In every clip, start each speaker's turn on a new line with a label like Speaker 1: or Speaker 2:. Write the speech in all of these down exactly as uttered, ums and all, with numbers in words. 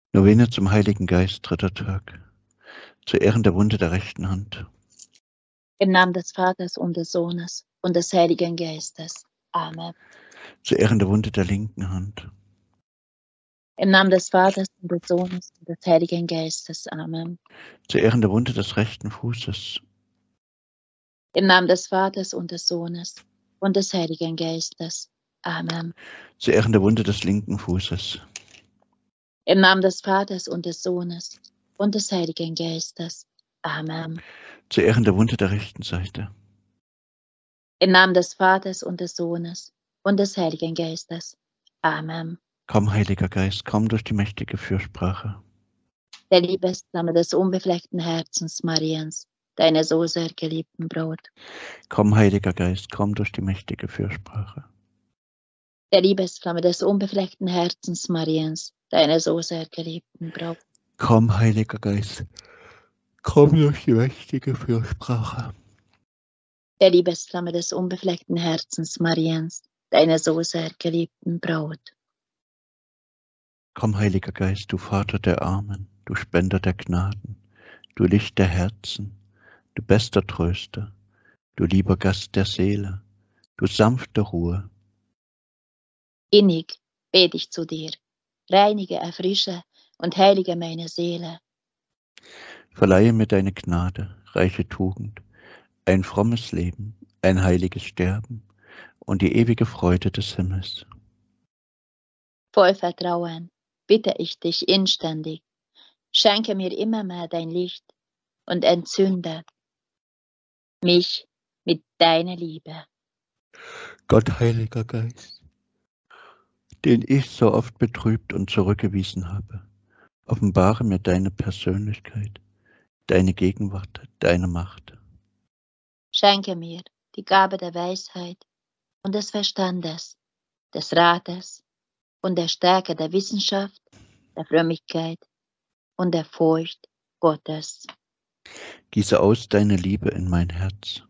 Speaker 1: Novene zum Heiligen Geist, dritter Tag. Zu Ehren der Wunde der rechten Hand.
Speaker 2: Im Namen des Vaters und des Sohnes und des Heiligen Geistes. Amen.
Speaker 1: Zu Ehren der Wunde der linken Hand.
Speaker 2: Im Namen des Vaters und des Sohnes und des Heiligen Geistes. Amen.
Speaker 1: Zu Ehren der Wunde des rechten Fußes.
Speaker 2: Im Namen des Vaters und des Sohnes und des Heiligen Geistes. Amen.
Speaker 1: Zu Ehren der Wunde des linken Fußes.
Speaker 2: Im Namen des Vaters und des Sohnes und des Heiligen Geistes. Amen.
Speaker 1: Zu Ehren der Wunde der rechten Seite.
Speaker 2: Im Namen des Vaters und des Sohnes und des Heiligen Geistes. Amen.
Speaker 1: Komm, Heiliger Geist, komm durch die mächtige Fürsprache.
Speaker 2: Der Liebesflamme des unbefleckten Herzens Mariens, deiner so sehr geliebten Braut.
Speaker 1: Komm, Heiliger Geist, komm durch die mächtige Fürsprache.
Speaker 2: Der Liebesflamme des unbefleckten Herzens Mariens, deiner so sehr geliebten Braut.
Speaker 1: Komm, Heiliger Geist, komm durch die mächtige Fürsprache.
Speaker 2: Der Liebesflamme des unbefleckten Herzens Mariens, deiner so sehr geliebten Braut.
Speaker 1: Komm, Heiliger Geist, du Vater der Armen, du Spender der Gnaden, du Licht der Herzen, du bester Tröster, du lieber Gast der Seele, du sanfte Ruhe.
Speaker 2: Innig bete ich zu dir, reinige, erfrische und heilige meine Seele.
Speaker 1: Verleihe mir deine Gnade, reiche Tugend, ein frommes Leben, ein heiliges Sterben und die ewige Freude des Himmels.
Speaker 2: Voll Vertrauen bitte ich dich inständig, schenke mir immer mehr dein Licht und entzünde mich mit deiner Liebe.
Speaker 1: Gott, Heiliger Geist, den ich so oft betrübt und zurückgewiesen habe, offenbare mir deine Persönlichkeit, deine Gegenwart, deine Macht.
Speaker 2: Schenke mir die Gabe der Weisheit und des Verstandes, des Rates und der Stärke der Wissenschaft, der Frömmigkeit und der Furcht Gottes.
Speaker 1: Gieße aus deine Liebe in mein Herz.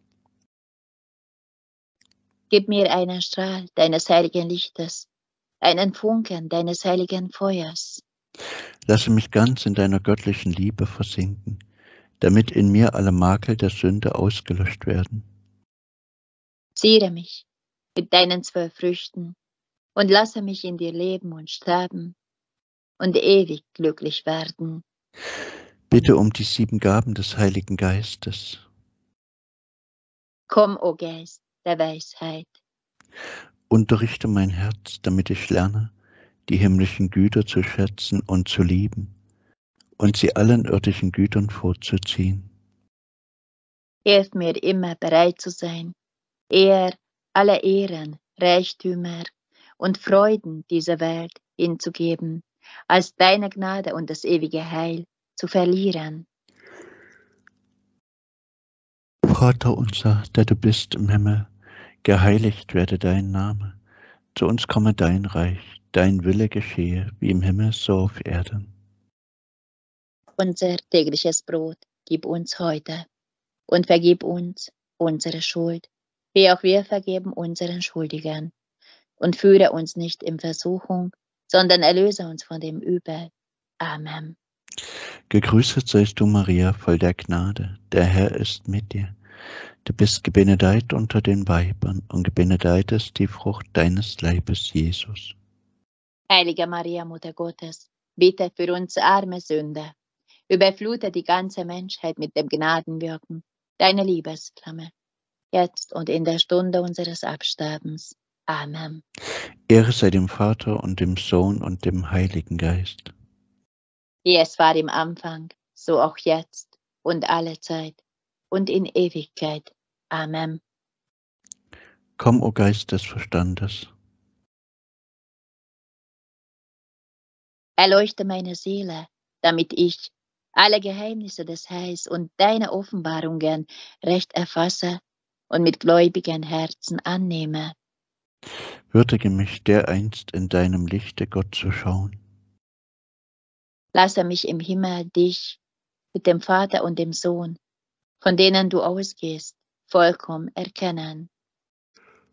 Speaker 2: Gib mir einen Strahl deines heiligen Lichtes, einen Funken deines heiligen Feuers.
Speaker 1: Lasse mich ganz in deiner göttlichen Liebe versinken, damit in mir alle Makel der Sünde ausgelöscht werden.
Speaker 2: Ziere mich mit deinen zwölf Früchten und lasse mich in dir leben und sterben und ewig glücklich werden.
Speaker 1: Bitte um die sieben Gaben des Heiligen Geistes.
Speaker 2: Komm, o Geist der Weisheit.
Speaker 1: Unterrichte mein Herz, damit ich lerne, die himmlischen Güter zu schätzen und zu lieben und sie allen irdischen Gütern vorzuziehen.
Speaker 2: Hilf mir immer bereit zu sein, eher alle Ehren, Reichtümer und Freuden dieser Welt hinzugeben, als deine Gnade und das ewige Heil zu verlieren.
Speaker 1: Vater unser, der du bist im Himmel, geheiligt werde dein Name. Zu uns komme dein Reich, dein Wille geschehe, wie im Himmel so auf Erden.
Speaker 2: Unser tägliches Brot gib uns heute und vergib uns unsere Schuld, wie auch wir vergeben unseren Schuldigern. Und führe uns nicht in Versuchung, sondern erlöse uns von dem Übel. Amen.
Speaker 1: Gegrüßet seist du, Maria, voll der Gnade, der Herr ist mit dir. Du bist gebenedeit unter den Weibern und gebenedeit ist die Frucht deines Leibes, Jesus.
Speaker 2: Heilige Maria, Mutter Gottes, bitte für uns arme Sünder, überflute die ganze Menschheit mit dem Gnadenwirken deiner Liebesflamme, jetzt und in der Stunde unseres Absterbens. Amen.
Speaker 1: Ehre sei dem Vater und dem Sohn und dem Heiligen Geist.
Speaker 2: Wie es war im Anfang, so auch jetzt und alle Zeit und in Ewigkeit. Amen.
Speaker 1: Komm, o Geist des Verstandes.
Speaker 2: Erleuchte meine Seele, damit ich alle Geheimnisse des Heils und deine Offenbarungen recht erfasse und mit gläubigen Herzen annehme.
Speaker 1: Würdige mich dereinst in deinem Lichte Gott zu schauen.
Speaker 2: Lasse mich im Himmel dich mit dem Vater und dem Sohn, von denen du ausgehst, vollkommen erkennen.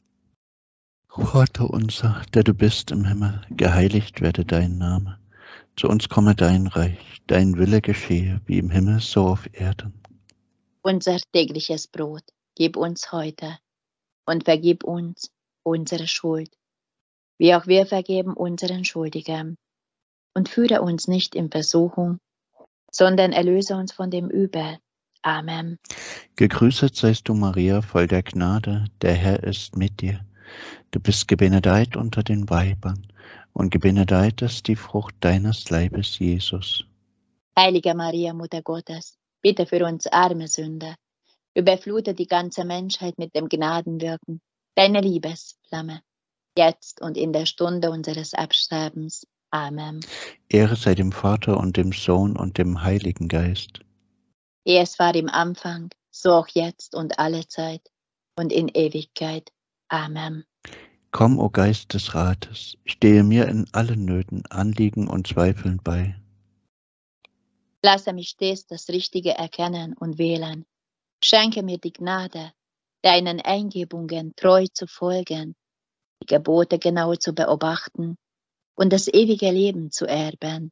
Speaker 1: Vater unser, der du bist im Himmel, geheiligt werde dein Name. Zu uns komme dein Reich, dein Wille geschehe, wie im Himmel so auf Erden.
Speaker 2: Unser tägliches Brot gib uns heute und vergib uns unsere Schuld, wie auch wir vergeben unseren Schuldigern. Und führe uns nicht in Versuchung, sondern erlöse uns von dem Übel. Amen.
Speaker 1: Gegrüßet seist du, Maria, voll der Gnade, der Herr ist mit dir. Du bist gebenedeit unter den Weibern, und gebenedeit ist die Frucht deines Leibes, Jesus.
Speaker 2: Heilige Maria, Mutter Gottes, bitte für uns arme Sünder, überflute die ganze Menschheit mit dem Gnadenwirken deiner Liebesflamme, jetzt und in der Stunde unseres Absterbens. Amen.
Speaker 1: Ehre sei dem Vater und dem Sohn und dem Heiligen Geist.
Speaker 2: Wie es war im Anfang, so auch jetzt und alle Zeit und in Ewigkeit. Amen.
Speaker 1: Komm, o Geist des Rates, stehe mir in allen Nöten, Anliegen und Zweifeln bei.
Speaker 2: Lasse mich stets das Richtige erkennen und wählen. Schenke mir die Gnade, deinen Eingebungen treu zu folgen, die Gebote genau zu beobachten und das ewige Leben zu erben.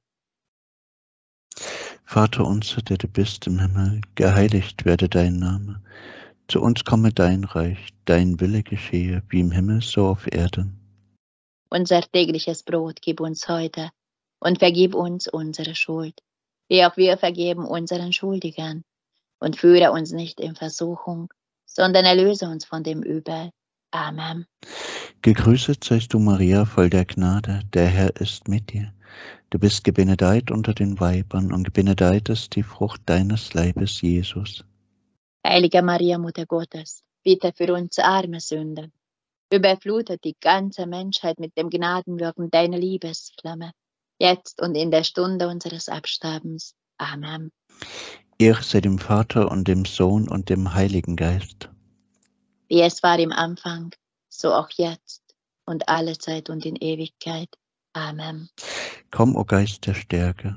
Speaker 1: Vater unser, der du bist im Himmel, geheiligt werde dein Name. Zu uns komme dein Reich, dein Wille geschehe, wie im Himmel so auf Erden.
Speaker 2: Unser tägliches Brot gib uns heute und vergib uns unsere Schuld, wie auch wir vergeben unseren Schuldigern. Und führe uns nicht in Versuchung, sondern erlöse uns von dem Übel. Amen.
Speaker 1: Gegrüßet seist du, Maria, voll der Gnade, der Herr ist mit dir. Du bist gebenedeit unter den Weibern, und gebenedeit ist die Frucht deines Leibes, Jesus.
Speaker 2: Heilige Maria, Mutter Gottes, bitte für uns arme Sünder, überflute die ganze Menschheit mit dem Gnadenwirken deiner Liebesflamme, jetzt und in der Stunde unseres Absterbens. Amen.
Speaker 1: Ehre sei dem Vater und dem Sohn und dem Heiligen Geist.
Speaker 2: Wie es war im Anfang, so auch jetzt und alle Zeit und in Ewigkeit. Amen.
Speaker 1: Komm, o Geist der Stärke.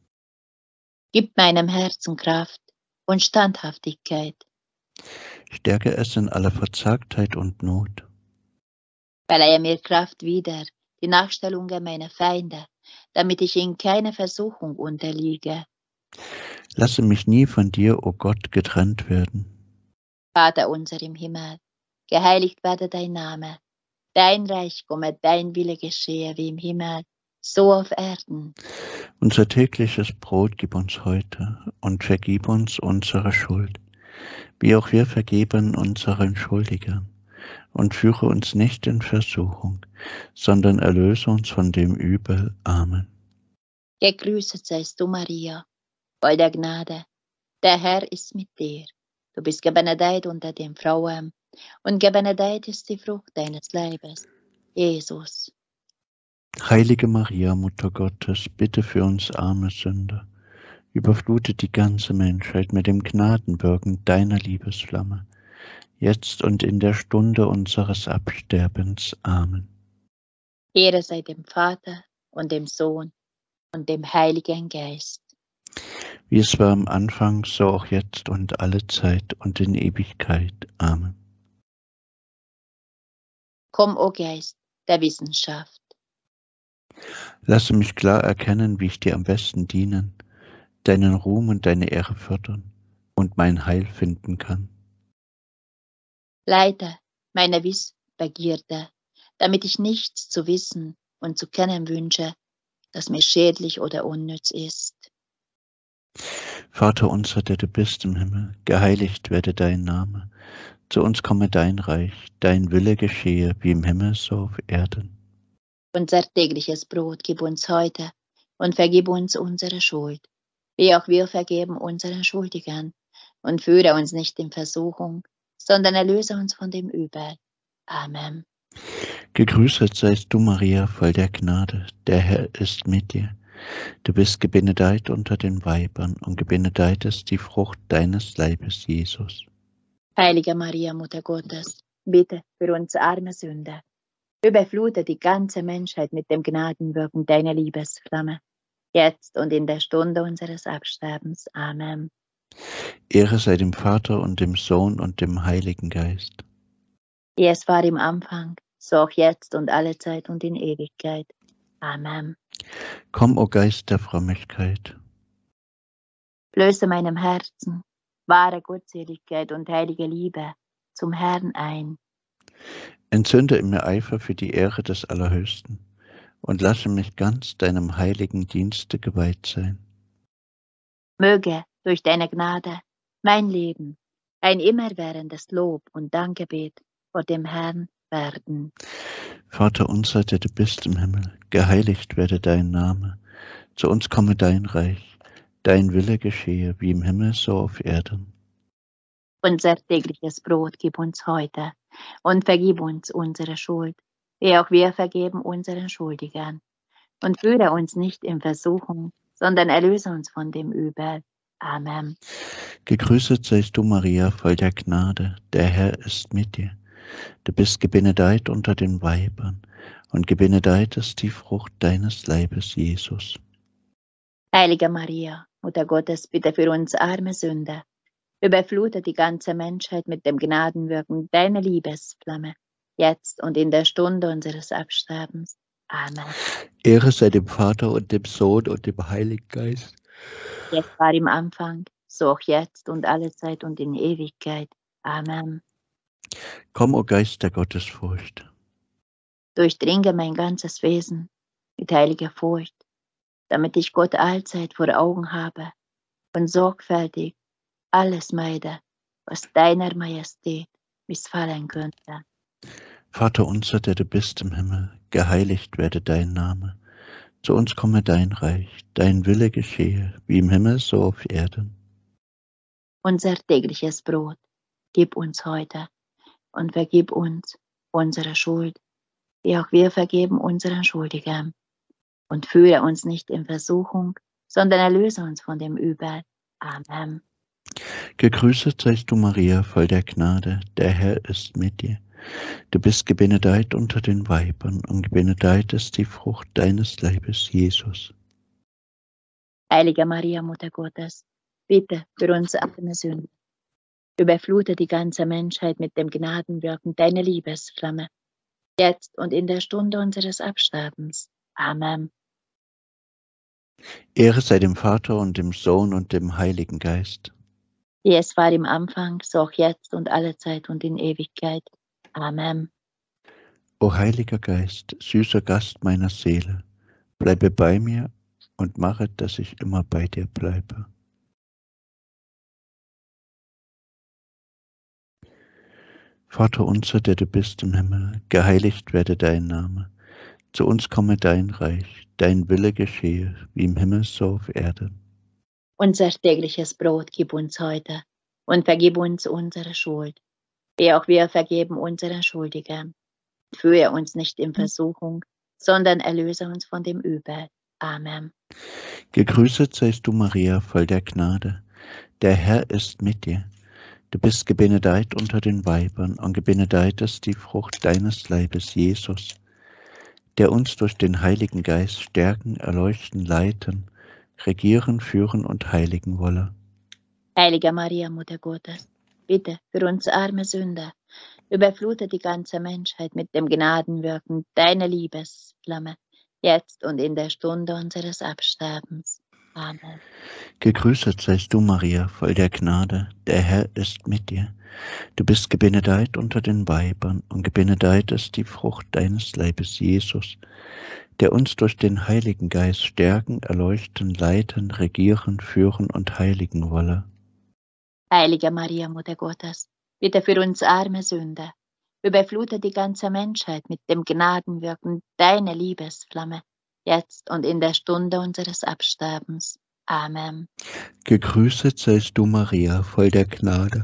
Speaker 2: Gib meinem Herzen Kraft und Standhaftigkeit.
Speaker 1: Stärke es in aller Verzagtheit und Not.
Speaker 2: Verleihe mir Kraft wieder, die Nachstellungen meiner Feinde, damit ich in keine Versuchung unterliege.
Speaker 1: Lasse mich nie von dir, o Gott, getrennt werden.
Speaker 2: Vater unser im Himmel, geheiligt werde dein Name. Dein Reich komme, dein Wille geschehe, wie im Himmel, so auf Erden.
Speaker 1: Unser tägliches Brot gib uns heute und vergib uns unsere Schuld, wie auch wir vergeben unseren Schuldigern. Und führe uns nicht in Versuchung, sondern erlöse uns von dem Übel. Amen.
Speaker 2: Gegrüßet seist du, Maria, voll der Gnade. Der Herr ist mit dir. Du bist gebenedeit unter den Frauen, und gebenedeit ist die Frucht deines Leibes, Jesus.
Speaker 1: Heilige Maria, Mutter Gottes, bitte für uns arme Sünder, überflute die ganze Menschheit mit dem Gnadenwirken deiner Liebesflamme, jetzt und in der Stunde unseres Absterbens. Amen.
Speaker 2: Ehre sei dem Vater und dem Sohn und dem Heiligen Geist.
Speaker 1: Wie es war am Anfang, so auch jetzt und alle Zeit und in Ewigkeit. Amen.
Speaker 2: Komm, o Geist der Wissenschaft.
Speaker 1: Lasse mich klar erkennen, wie ich dir am besten dienen, deinen Ruhm und deine Ehre fördern und mein Heil finden kann.
Speaker 2: Leite meine Wissbegierde, damit ich nichts zu wissen und zu kennen wünsche, das mir schädlich oder unnütz ist.
Speaker 1: Vater unser, der du bist im Himmel, geheiligt werde dein Name. Zu uns komme dein Reich, dein Wille geschehe, wie im Himmel so auf Erden.
Speaker 2: Unser tägliches Brot gib uns heute und vergib uns unsere Schuld, wie auch wir vergeben unseren Schuldigern. Und führe uns nicht in Versuchung, sondern erlöse uns von dem Übel. Amen.
Speaker 1: Gegrüßet seist du, Maria, voll der Gnade, der Herr ist mit dir. Du bist gebenedeit unter den Weibern, und gebenedeit ist die Frucht deines Leibes, Jesus.
Speaker 2: Heilige Maria, Mutter Gottes, bitte für uns arme Sünder, überflute die ganze Menschheit mit dem Gnadenwirken deiner Liebesflamme, jetzt und in der Stunde unseres Absterbens. Amen.
Speaker 1: Ehre sei dem Vater und dem Sohn und dem Heiligen Geist.
Speaker 2: Wie es war im Anfang, so auch jetzt und alle Zeit und in Ewigkeit. Amen.
Speaker 1: Komm, o Geist der Frömmigkeit.
Speaker 2: Flöße meinem Herzen wahre Gottseligkeit und heilige Liebe zum Herrn ein.
Speaker 1: Entzünde in mir Eifer für die Ehre des Allerhöchsten und lasse mich ganz deinem heiligen Dienste geweiht sein.
Speaker 2: Möge durch deine Gnade mein Leben ein immerwährendes Lob und Dankgebet vor dem Herrn werden.
Speaker 1: Vater unser, der du bist im Himmel, geheiligt werde dein Name. Zu uns komme dein Reich, dein Wille geschehe, wie im Himmel so auf Erden.
Speaker 2: Unser tägliches Brot gib uns heute und vergib uns unsere Schuld, wie auch wir vergeben unseren Schuldigern. Und führe uns nicht in Versuchung, sondern erlöse uns von dem Übel. Amen.
Speaker 1: Gegrüßet seist du, Maria, voll der Gnade, der Herr ist mit dir. Du bist gebenedeit unter den Weibern, und gebenedeit ist die Frucht deines Leibes, Jesus.
Speaker 2: Heilige Maria, Mutter Gottes, bitte für uns arme Sünder, überflute die ganze Menschheit mit dem Gnadenwirken deiner Liebesflamme, jetzt und in der Stunde unseres Absterbens. Amen.
Speaker 1: Ehre sei dem Vater und dem Sohn und dem Heiligen Geist.
Speaker 2: Jetzt war im Anfang, so auch jetzt und alle Zeit und in Ewigkeit. Amen.
Speaker 1: Komm, o Geist der Gottesfurcht.
Speaker 2: Durchdringe mein ganzes Wesen mit heiliger Furcht, damit ich Gott allzeit vor Augen habe und sorgfältig alles meide, was deiner Majestät missfallen könnte.
Speaker 1: Vater unser, der du bist im Himmel, geheiligt werde dein Name. Zu uns komme dein Reich, dein Wille geschehe, wie im Himmel so auf Erden.
Speaker 2: Unser tägliches Brot gib uns heute und vergib uns unsere Schuld, wie auch wir vergeben unseren Schuldigern. Und führe uns nicht in Versuchung, sondern erlöse uns von dem Übel. Amen.
Speaker 1: Gegrüßet seist du, Maria, voll der Gnade, der Herr ist mit dir. Du bist gebenedeit unter den Weibern, und gebenedeit ist die Frucht deines Leibes, Jesus.
Speaker 2: Heilige Maria, Mutter Gottes, bitte für uns arme Sünder. Überflute die ganze Menschheit mit dem Gnadenwirken deiner Liebesflamme, jetzt und in der Stunde unseres Absterbens. Amen.
Speaker 1: Ehre sei dem Vater und dem Sohn und dem Heiligen Geist.
Speaker 2: Wie es war im Anfang, so auch jetzt und alle Zeit und in Ewigkeit. Amen.
Speaker 1: O Heiliger Geist, süßer Gast meiner Seele, bleibe bei mir und mache, dass ich immer bei dir bleibe. Vater unser, der du bist im Himmel, geheiligt werde dein Name. Zu uns komme dein Reich, dein Wille geschehe, wie im Himmel so auf Erden.
Speaker 2: Unser tägliches Brot gib uns heute und vergib uns unsere Schuld, wie auch wir vergeben unseren Schuldigern. Führe uns nicht in Versuchung, sondern erlöse uns von dem Übel. Amen.
Speaker 1: Gegrüßet seist du, Maria, voll der Gnade, der Herr ist mit dir. Du bist gebenedeit unter den Weibern, und gebenedeit ist die Frucht deines Leibes, Jesus, der uns durch den Heiligen Geist stärken, erleuchten, leiten, regieren, führen und heiligen wolle.
Speaker 2: Heilige Maria, Mutter Gottes, bitte für uns arme Sünder, überflute die ganze Menschheit mit dem Gnadenwirken deiner Liebesflamme, jetzt und in der Stunde unseres Absterbens. Amen.
Speaker 1: Gegrüßet seist du, Maria, voll der Gnade, der Herr ist mit dir. Du bist gebenedeit unter den Weibern, und gebenedeit ist die Frucht deines Leibes, Jesus, der uns durch den Heiligen Geist stärken, erleuchten, leiten, regieren, führen und heiligen wolle.
Speaker 2: Heilige Maria, Mutter Gottes, bitte für uns arme Sünder, überflute die ganze Menschheit mit dem Gnadenwirken deiner Liebesflamme, jetzt und in der Stunde unseres Absterbens. Amen.
Speaker 1: Gegrüßet seist du, Maria, voll der Gnade.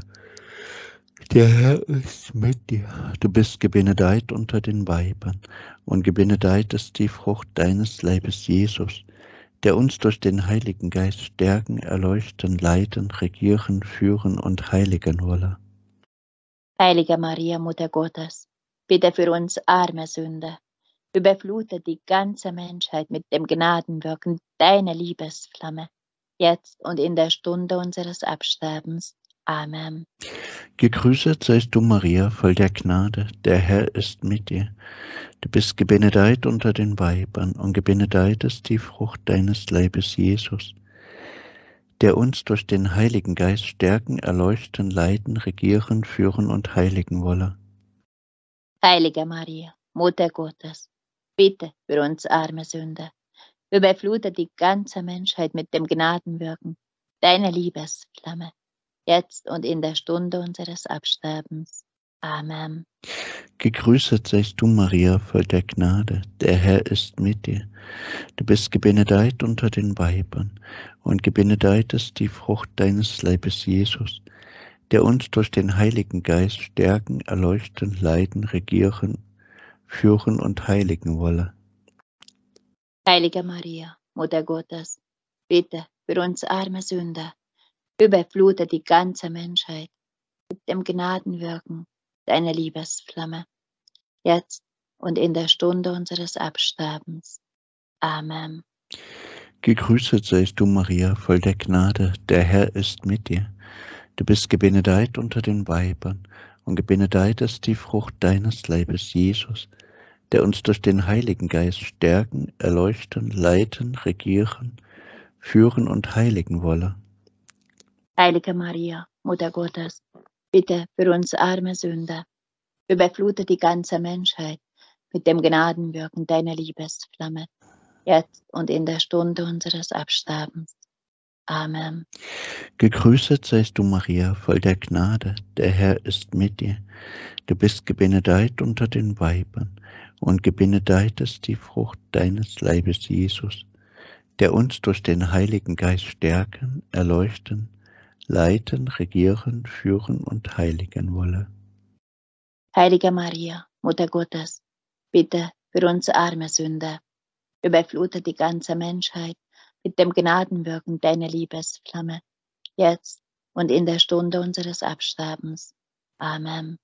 Speaker 1: Der Herr ist mit dir. Du bist gebenedeit unter den Weibern, und gebenedeit ist die Frucht deines Leibes, Jesus, der uns durch den Heiligen Geist stärken, erleuchten, leiten, regieren, führen und heiligen wolle.
Speaker 2: Heilige Maria, Mutter Gottes, bitte für uns arme Sünder, überflute die ganze Menschheit mit dem Gnadenwirken deiner Liebesflamme, jetzt und in der Stunde unseres Absterbens. Amen.
Speaker 1: Gegrüßet seist du, Maria, voll der Gnade, der Herr ist mit dir. Du bist gebenedeit unter den Weibern, und gebenedeit ist die Frucht deines Leibes, Jesus, der uns durch den Heiligen Geist stärken, erleuchten, leiten, regieren, führen und heiligen wolle.
Speaker 2: Heilige Maria, Mutter Gottes, bitte für uns arme Sünder, überflute die ganze Menschheit mit dem Gnadenwirken deiner Liebesflamme, jetzt und in der Stunde unseres Absterbens. Amen.
Speaker 1: Gegrüßet seist du, Maria, voll der Gnade, der Herr ist mit dir. Du bist gebenedeit unter den Weibern, und gebenedeit ist die Frucht deines Leibes, Jesus, der uns durch den Heiligen Geist stärken, erleuchten, leiten, regieren, führen und heiligen wolle.
Speaker 2: Heilige Maria, Mutter Gottes, bitte für uns arme Sünder, überflute die ganze Menschheit mit dem Gnadenwirken deiner Liebesflamme, jetzt und in der Stunde unseres Absterbens. Amen.
Speaker 1: Gegrüßet seist du, Maria, voll der Gnade, der Herr ist mit dir. Du bist gebenedeit unter den Weibern, und gebenedeit ist die Frucht deines Leibes, Jesus, der uns durch den Heiligen Geist stärken, erleuchten, leiten, regieren, führen und heiligen wolle.
Speaker 2: Heilige Maria, Mutter Gottes, bitte für uns arme Sünder, überflute die ganze Menschheit mit dem Gnadenwirken deiner Liebesflamme, jetzt und in der Stunde unseres Absterbens. Amen.
Speaker 1: Gegrüßet seist du, Maria, voll der Gnade, der Herr ist mit dir. Du bist gebenedeit unter den Weibern, und gebenedeit ist die Frucht deines Leibes, Jesus, der uns durch den Heiligen Geist stärken, erleuchten, leiten, regieren, führen und heiligen wolle.
Speaker 2: Heilige Maria, Mutter Gottes, bitte für uns arme Sünder, überflute die ganze Menschheit mit dem Gnadenwirken deiner Liebesflamme, jetzt und in der Stunde unseres Absterbens. Amen.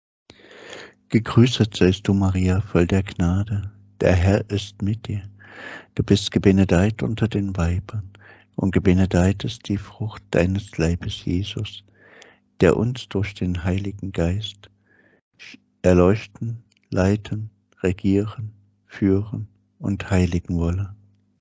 Speaker 1: Gegrüßet seist du, Maria, voll der Gnade, der Herr ist mit dir. Du bist gebenedeit unter den Weibern, und gebenedeit ist die Frucht deines Leibes, Jesus, der uns durch den Heiligen Geist erleuchten, leiten, regieren, führen und heiligen wolle.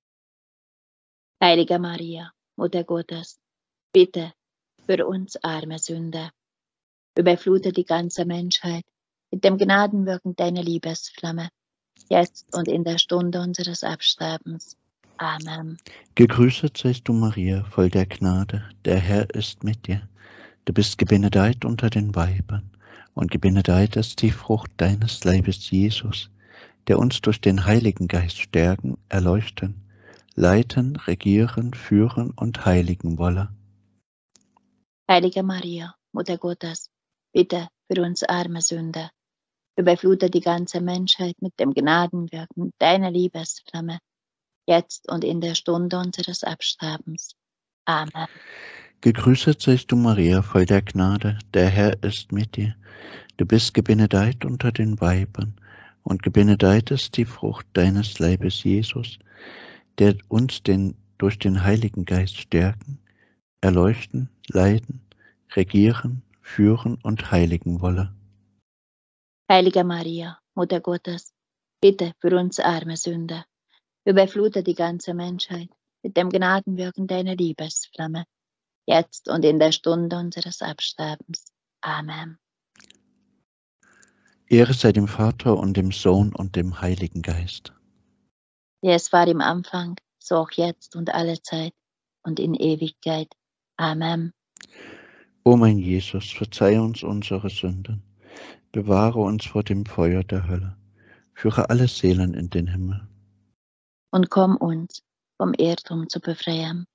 Speaker 2: Heilige Maria, Mutter Gottes, bitte für uns arme Sünder, überflute die ganze Menschheit mit dem Gnadenwirken deiner Liebesflamme, jetzt und in der Stunde unseres Absterbens. Amen.
Speaker 1: Gegrüßet seist du, Maria, voll der Gnade, der Herr ist mit dir. Du bist gebenedeit unter den Weibern, und gebenedeit ist die Frucht deines Leibes, Jesus, der uns durch den Heiligen Geist stärken, erleuchten, leiten, regieren, führen und heiligen wolle.
Speaker 2: Heilige Maria, Mutter Gottes, bitte für uns arme Sünder, überflute die ganze Menschheit mit dem Gnadenwirken deiner Liebesflamme, jetzt und in der Stunde unseres Absterbens. Amen.
Speaker 1: Gegrüßet seist du, Maria, voll der Gnade, der Herr ist mit dir. Du bist gebenedeit unter den Weibern, und gebenedeit ist die Frucht deines Leibes, Jesus, der uns den, durch den Heiligen Geist stärken, erleuchten, leiten, regieren, führen und heiligen wolle.
Speaker 2: Heilige Maria, Mutter Gottes, bitte für uns arme Sünder, überflute die ganze Menschheit mit dem Gnadenwirken deiner Liebesflamme, jetzt und in der Stunde unseres Absterbens. Amen.
Speaker 1: Ehre sei dem Vater und dem Sohn und dem Heiligen Geist.
Speaker 2: Wie es war im Anfang, so auch jetzt und alle Zeit und in Ewigkeit. Amen.
Speaker 1: O mein Jesus, verzeih uns unsere Sünden, bewahre uns vor dem Feuer der Hölle, führe alle Seelen in den Himmel.
Speaker 2: Und komm uns vom Irrtum zu befreien.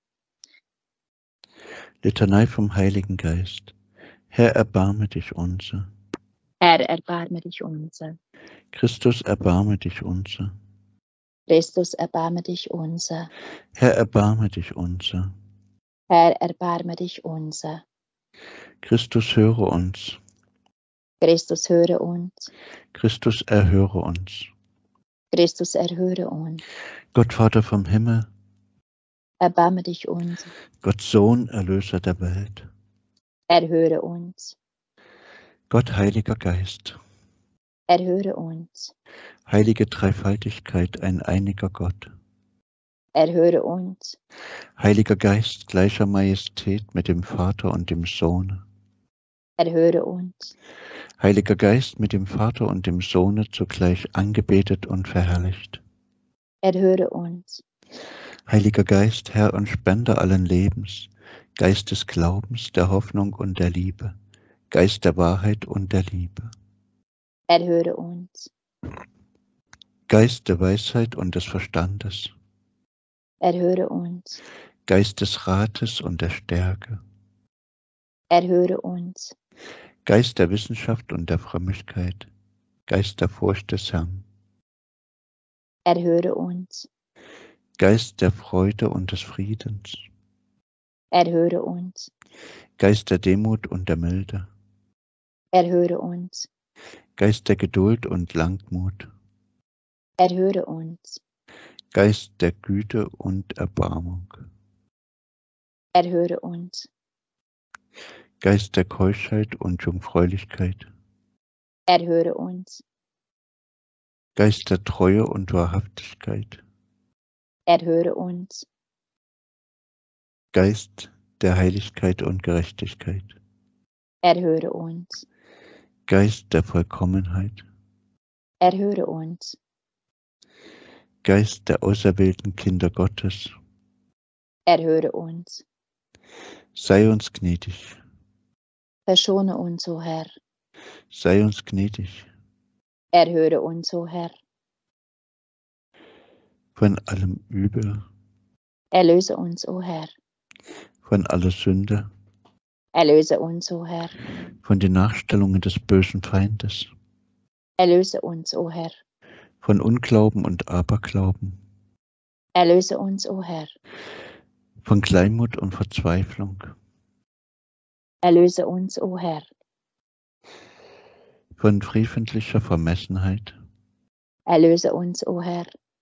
Speaker 1: Litanei vom Heiligen Geist. Herr, erbarme dich unser.
Speaker 2: Herr, erbarme dich unser.
Speaker 1: Christus, erbarme dich unser.
Speaker 2: Christus, erbarme dich unser.
Speaker 1: Herr, erbarme dich unser.
Speaker 2: Herr, erbarme dich unser.
Speaker 1: Christus, höre uns.
Speaker 2: Christus, höre uns.
Speaker 1: Christus, erhöre uns.
Speaker 2: Christus, erhöre uns.
Speaker 1: Gott Vater vom Himmel,
Speaker 2: Erbarme dich unser.
Speaker 1: Gott Sohn, Erlöser der Welt,
Speaker 2: Erhöre uns.
Speaker 1: Gott, Heiliger Geist,
Speaker 2: Erhöre uns.
Speaker 1: heilige Dreifaltigkeit, ein einiger Gott,
Speaker 2: Erhöre uns.
Speaker 1: Heiliger Geist, gleicher Majestät mit dem Vater und dem Sohne,
Speaker 2: Erhöre uns.
Speaker 1: Heiliger Geist, mit dem Vater und dem Sohne zugleich angebetet und verherrlicht,
Speaker 2: Erhöre uns.
Speaker 1: Heiliger Geist, Herr und Spender allen Lebens, Geist des Glaubens, der Hoffnung und der Liebe, Geist der Wahrheit und der Liebe,
Speaker 2: Erhöre uns.
Speaker 1: Geist der Weisheit und des Verstandes,
Speaker 2: Erhöre uns.
Speaker 1: Geist des Rates und der Stärke,
Speaker 2: Erhöre uns.
Speaker 1: Geist der Wissenschaft und der Frömmigkeit, Geist der Furcht des Herrn,
Speaker 2: Erhöre uns.
Speaker 1: Geist der Freude und des Friedens,
Speaker 2: Erhöre uns.
Speaker 1: Geist der Demut und der Milde,
Speaker 2: Erhöre uns.
Speaker 1: Geist der Geduld und Langmut,
Speaker 2: Erhöre uns.
Speaker 1: Geist der Güte und Erbarmung,
Speaker 2: Erhöre uns.
Speaker 1: Geist der Keuschheit und Jungfräulichkeit,
Speaker 2: Erhöre uns.
Speaker 1: Geist der Treue und Wahrhaftigkeit,
Speaker 2: Erhöre uns.
Speaker 1: Geist der Heiligkeit und Gerechtigkeit,
Speaker 2: Erhöre uns.
Speaker 1: Geist der Vollkommenheit,
Speaker 2: Erhöre uns.
Speaker 1: Geist der auserwählten Kinder Gottes,
Speaker 2: Erhöre uns.
Speaker 1: sei uns gnädig,
Speaker 2: Verschone uns, o Herr.
Speaker 1: sei uns gnädig,
Speaker 2: Erhöre uns, o Herr.
Speaker 1: von allem Übel,
Speaker 2: Erlöse uns, o Herr.
Speaker 1: von aller Sünde,
Speaker 2: Erlöse uns, o Herr.
Speaker 1: von den Nachstellungen des bösen Feindes,
Speaker 2: Erlöse uns, o Herr.
Speaker 1: von Unglauben und Aberglauben,
Speaker 2: Erlöse uns, o Herr.
Speaker 1: von Kleinmut und Verzweiflung,
Speaker 2: Erlöse uns, o Herr.
Speaker 1: von freventlicher Vermessenheit,
Speaker 2: Erlöse uns, o Herr.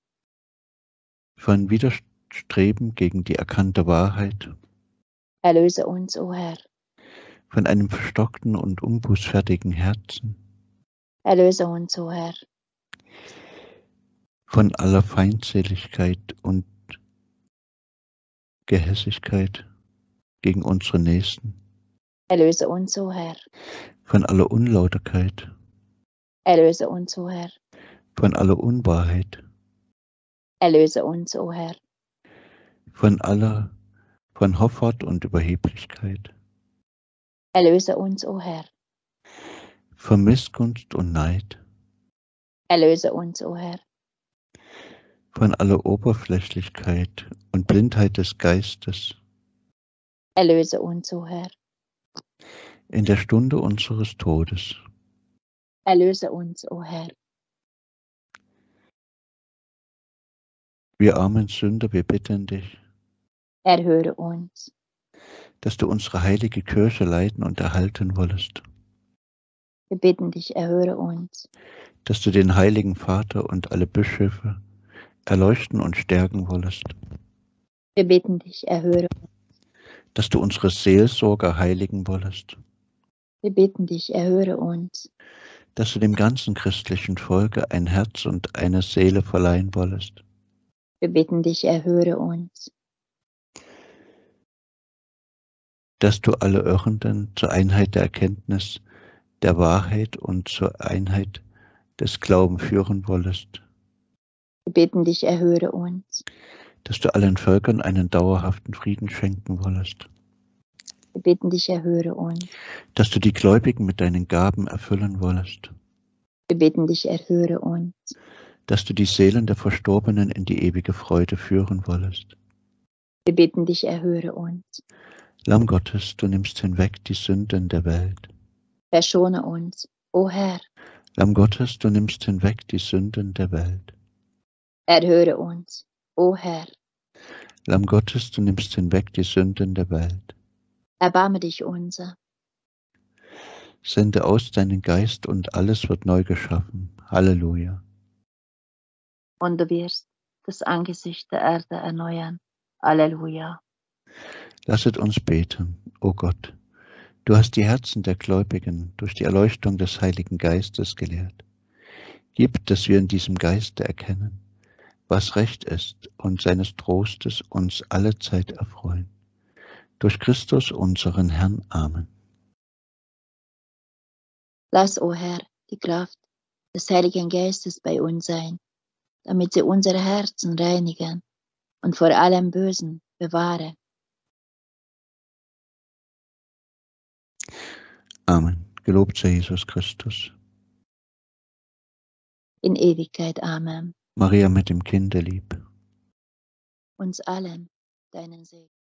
Speaker 1: von Widerstreben gegen die erkannte Wahrheit,
Speaker 2: Erlöse uns, o Herr.
Speaker 1: von einem verstockten und unbußfertigen Herzen,
Speaker 2: Erlöse uns, o Herr.
Speaker 1: von aller Feindseligkeit und Gehässigkeit gegen unsere Nächsten,
Speaker 2: Erlöse uns, o Herr.
Speaker 1: von aller Unlauterkeit,
Speaker 2: Erlöse uns, o Herr.
Speaker 1: von aller Unwahrheit,
Speaker 2: Erlöse uns, o Herr.
Speaker 1: von aller, von Hoffart und Überheblichkeit,
Speaker 2: Erlöse uns, o Herr.
Speaker 1: von Missgunst und Neid,
Speaker 2: Erlöse uns, o Herr.
Speaker 1: von aller Oberflächlichkeit und Blindheit des Geistes,
Speaker 2: Erlöse uns, o Herr.
Speaker 1: in der Stunde unseres Todes.
Speaker 2: Erlöse uns, o Herr.
Speaker 1: Wir armen Sünder, wir bitten dich,
Speaker 2: Erhöre uns.
Speaker 1: dass du unsere heilige Kirche leiten und erhalten wollest,
Speaker 2: Wir bitten dich, erhöre uns.
Speaker 1: dass du den heiligen Vater und alle Bischöfe erleuchten und stärken wollest,
Speaker 2: Wir bitten dich, erhöre uns.
Speaker 1: dass du unsere Seelsorger heiligen wollest,
Speaker 2: Wir bitten dich, erhöre uns.
Speaker 1: dass du dem ganzen christlichen Volke ein Herz und eine Seele verleihen wollest,
Speaker 2: Wir bitten dich, erhöre uns.
Speaker 1: dass du alle Irrenden zur Einheit der Erkenntnis der Wahrheit und zur Einheit des Glaubens führen wollest,
Speaker 2: Wir bitten dich, erhöre uns.
Speaker 1: dass du allen Völkern einen dauerhaften Frieden schenken wollest,
Speaker 2: Wir bitten dich, erhöre uns.
Speaker 1: dass du die Gläubigen mit deinen Gaben erfüllen wollest,
Speaker 2: Wir bitten dich, erhöre uns.
Speaker 1: dass du die Seelen der Verstorbenen in die ewige Freude führen wollest.
Speaker 2: Wir bitten dich, erhöre uns.
Speaker 1: Lamm Gottes, du nimmst hinweg die Sünden der Welt.
Speaker 2: Verschone uns, o Herr.
Speaker 1: Lamm Gottes, du nimmst hinweg die Sünden der Welt.
Speaker 2: Erhöre uns, o Herr.
Speaker 1: Lamm Gottes, du nimmst hinweg die Sünden der Welt.
Speaker 2: Erbarme dich unser.
Speaker 1: Sende aus deinen Geist und alles wird neu geschaffen. Halleluja.
Speaker 2: Und du wirst das Angesicht der Erde erneuern. Halleluja.
Speaker 1: Lasset uns beten, o Gott, Du hast die Herzen der Gläubigen durch die Erleuchtung des Heiligen Geistes gelehrt. Gib, dass wir in diesem Geiste erkennen, was recht ist und seines Trostes uns allezeit erfreuen. Durch Christus unseren Herrn. Amen.
Speaker 2: Lass, o Herr, die Kraft des Heiligen Geistes bei uns sein, damit sie unsere Herzen reinigen und vor allem Bösen bewahre.
Speaker 1: Amen. Gelobt sei Jesus Christus.
Speaker 2: In Ewigkeit. Amen.
Speaker 1: Maria mit dem Kinde lieb.
Speaker 2: Uns allen deinen Segen.